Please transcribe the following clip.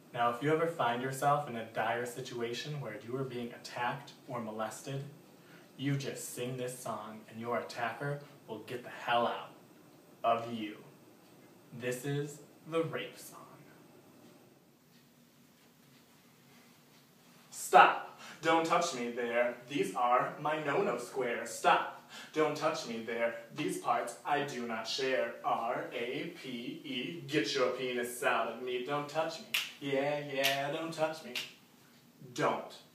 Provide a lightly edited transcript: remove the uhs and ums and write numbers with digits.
Now, if you ever find yourself in a dire situation where you are being attacked or molested, you just sing this song and your attacker will get the hell out of you. This is the rape song. Stop! Don't touch me there. These are my no-no squares. Stop! Don't touch me there. These parts I do not share. R-A-P-E. Get your penis out of me. Don't touch me. Yeah, don't touch me. Don't